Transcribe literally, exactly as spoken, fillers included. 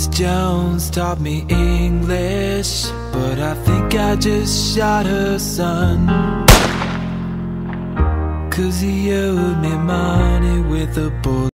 Miss Jones taught me English, but I think I just shot her son, 'cause he owed me money with a bullet.